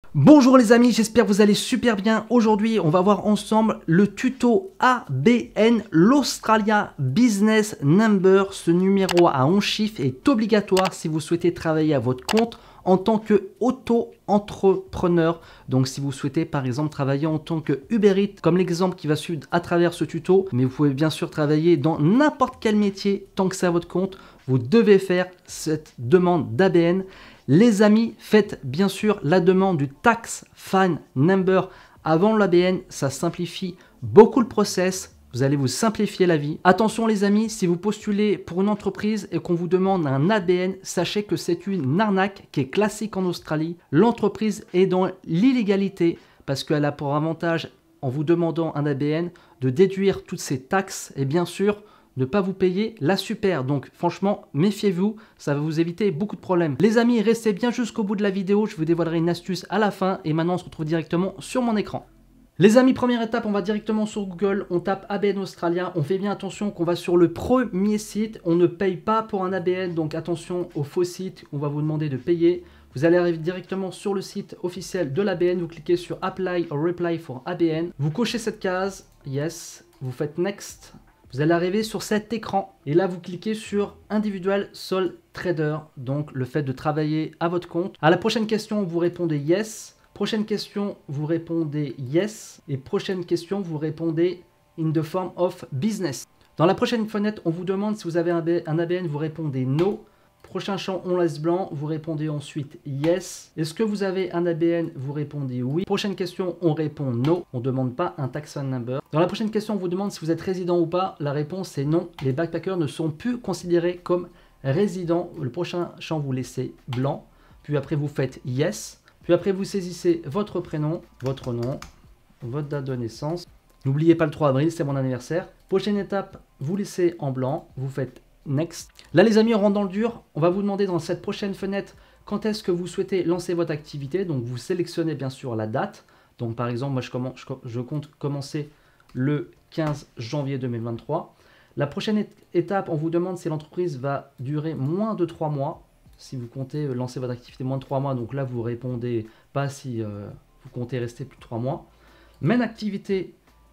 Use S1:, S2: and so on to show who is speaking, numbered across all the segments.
S1: Bonjour les amis, j'espère que vous allez super bien. Aujourd'hui, on va voir ensemble le tuto ABN, l'Australia Business Number. Ce numéro à 11 chiffres est obligatoire si vous souhaitez travailler à votre compte en tant que auto-entrepreneur. Donc si vous souhaitez par exemple travailler en tant que Uber Eats, comme l'exemple qui va suivre à travers ce tuto, mais vous pouvez bien sûr travailler dans n'importe quel métier tant que c'est à votre compte, vous devez faire cette demande d'ABN. Les amis, faites bien sûr la demande du Tax File Number avant l'ABN, ça simplifie beaucoup le process. Vous allez vous simplifier la vie. Attention les amis, si vous postulez pour une entreprise et qu'on vous demande un ABN, sachez que c'est une arnaque qui est classique en Australie. L'entreprise est dans l'illégalité parce qu'elle a pour avantage, en vous demandant un ABN, de déduire toutes ces taxes et bien sûr, ne pas vous payer la super. Donc franchement, méfiez-vous, ça va vous éviter beaucoup de problèmes. Les amis, restez bien jusqu'au bout de la vidéo, je vous dévoilerai une astuce à la fin et maintenant on se retrouve directement sur mon écran. Les amis, première étape, on va directement sur Google, on tape ABN Australia, on fait bien attention qu'on va sur le premier site, on ne paye pas pour un ABN, donc attention aux faux sites, on va vous demander de payer. Vous allez arriver directement sur le site officiel de l'ABN, vous cliquez sur Apply or Reply for ABN, vous cochez cette case, Yes, vous faites Next. Vous allez arriver sur cet écran et là vous cliquez sur Individual Sole Trader, donc le fait de travailler à votre compte. À la prochaine question, vous répondez Yes. Prochaine question, vous répondez Yes. Et prochaine question, vous répondez In the form of business. Dans la prochaine fenêtre, on vous demande si vous avez un ABN, vous répondez No. Prochain champ, on laisse blanc, vous répondez ensuite Yes. Est-ce que vous avez un ABN? Vous répondez oui. Prochaine question, on répond No. On ne demande pas un tax file number. Dans la prochaine question, on vous demande si vous êtes résident ou pas. La réponse est non. Les backpackers ne sont plus considérés comme résidents. Le prochain champ, vous laissez blanc. Puis après, vous faites Yes. Puis après, vous saisissez votre prénom, votre nom, votre date de naissance. N'oubliez pas le 3 avril, c'est mon anniversaire. Prochaine étape, vous laissez en blanc. Vous faites Next. Là les amis, on rentre dans le dur. On va vous demander dans cette prochaine fenêtre quand est-ce que vous souhaitez lancer votre activité. Donc vous sélectionnez bien sûr la date. Donc par exemple, moi je compte commencer le 15 janvier 2023. La prochaine étape, on vous demande si l'entreprise va durer moins de 3 mois. Si vous comptez lancer votre activité moins de 3 mois, donc là vous répondez pas si vous comptez rester plus de 3 mois. Main activité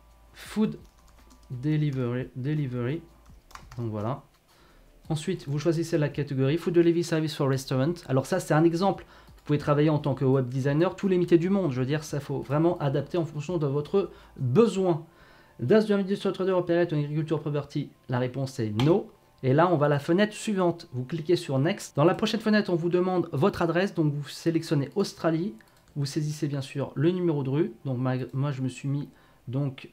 S1: Food Delivery. Donc voilà. Ensuite, vous choisissez la catégorie Food Delivery Service for Restaurant. Alors ça, c'est un exemple. Vous pouvez travailler en tant que web designer, tous les métiers du monde. Je veux dire, ça faut vraiment adapter en fonction de votre besoin. Does your industrial trader operate in agriculture property? La réponse est no. Et là, on va à la fenêtre suivante. Vous cliquez sur Next. Dans la prochaine fenêtre, on vous demande votre adresse. Donc, vous sélectionnez Australie. Vous saisissez bien sûr le numéro de rue. Donc, moi, je me suis mis donc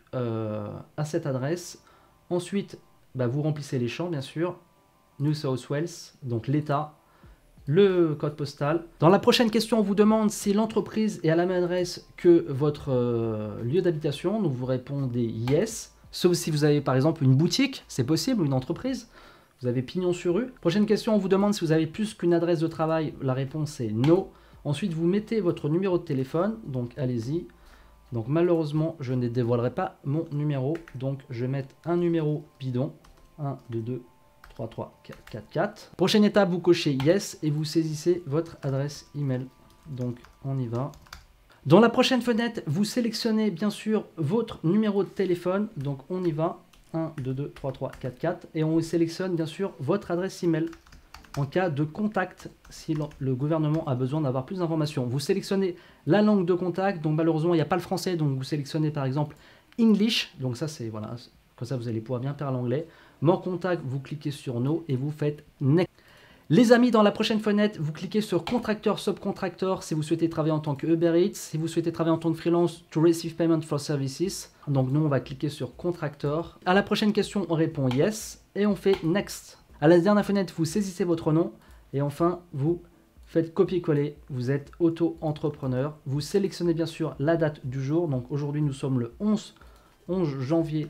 S1: à cette adresse. Ensuite, vous remplissez les champs, bien sûr. New South Wales, donc l'État, le code postal. Dans la prochaine question, on vous demande si l'entreprise est à la même adresse que votre lieu d'habitation. Donc vous répondez Yes, sauf si vous avez par exemple une boutique, c'est possible, ou une entreprise. Vous avez pignon sur rue. Prochaine question, on vous demande si vous avez plus qu'une adresse de travail. La réponse est No. Ensuite, vous mettez votre numéro de téléphone, donc allez-y. Donc malheureusement, je ne dévoilerai pas mon numéro, donc je vais mettre un numéro bidon. 1, 2, 2. 3, 3, 4, 4, 4. Prochaine étape, vous cochez Yes et vous saisissez votre adresse email. Donc, on y va. Dans la prochaine fenêtre, vous sélectionnez bien sûr votre numéro de téléphone. Donc, on y va. 1, 2, 2, 3, 3, 4, 4. Et on sélectionne bien sûr votre adresse email en cas de contact si le gouvernement a besoin d'avoir plus d'informations. Vous sélectionnez la langue de contact. Donc, malheureusement, il n'y a pas le français. Donc, vous sélectionnez par exemple English. Donc, ça, c'est voilà. Comme ça, vous allez pouvoir bien parler l'anglais. Mon contact, vous cliquez sur No et vous faites Next. Les amis, dans la prochaine fenêtre, vous cliquez sur Contracteur, Subcontractor si vous souhaitez travailler en tant que Uber Eats. Si vous souhaitez travailler en tant que freelance, To receive payment for services. Donc nous, on va cliquer sur Contractor. À la prochaine question, on répond Yes et on fait Next. À la dernière fenêtre, vous saisissez votre nom et enfin, vous faites copier-coller. Vous êtes auto-entrepreneur. Vous sélectionnez bien sûr la date du jour. Donc aujourd'hui, nous sommes le 11 janvier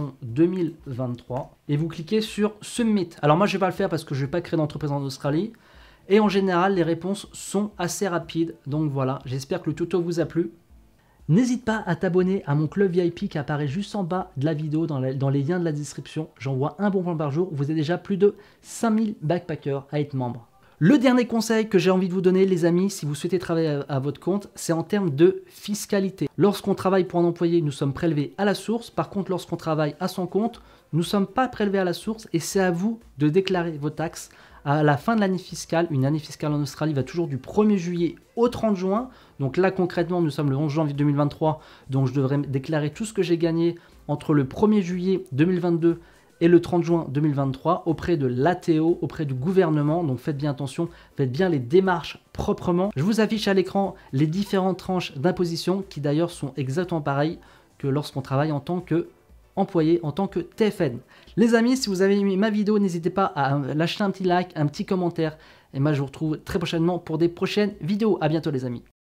S1: 2023 et vous cliquez sur Submit. Alors moi je vais pas le faire parce que je vais pas créer d'entreprise en Australie et en général les réponses sont assez rapides, donc voilà, j'espère que le tuto vous a plu. N'hésite pas à t'abonner à mon club VIP qui apparaît juste en bas de la vidéo dans les liens de la description. J'envoie un bon plan par jour, vous êtes déjà plus de 5000 backpackers à être membres. Le dernier conseil que j'ai envie de vous donner, les amis, si vous souhaitez travailler à votre compte, c'est en termes de fiscalité. Lorsqu'on travaille pour un employé, nous sommes prélevés à la source. Par contre, lorsqu'on travaille à son compte, nous ne sommes pas prélevés à la source et c'est à vous de déclarer vos taxes à la fin de l'année fiscale. Une année fiscale en Australie va toujours du 1er juillet au 30 juin. Donc là, concrètement, nous sommes le 11 janvier 2023. Donc je devrais déclarer tout ce que j'ai gagné entre le 1er juillet 2022 et le 30 juin 2023 auprès de l'ATO, auprès du gouvernement. Donc faites bien attention, faites bien les démarches proprement. Je vous affiche à l'écran les différentes tranches d'imposition qui d'ailleurs sont exactement pareilles que lorsqu'on travaille en tant que employé, en tant que TFN. Les amis, si vous avez aimé ma vidéo, n'hésitez pas à lâcher un petit like, un petit commentaire. Et moi, je vous retrouve très prochainement pour des prochaines vidéos. À bientôt les amis.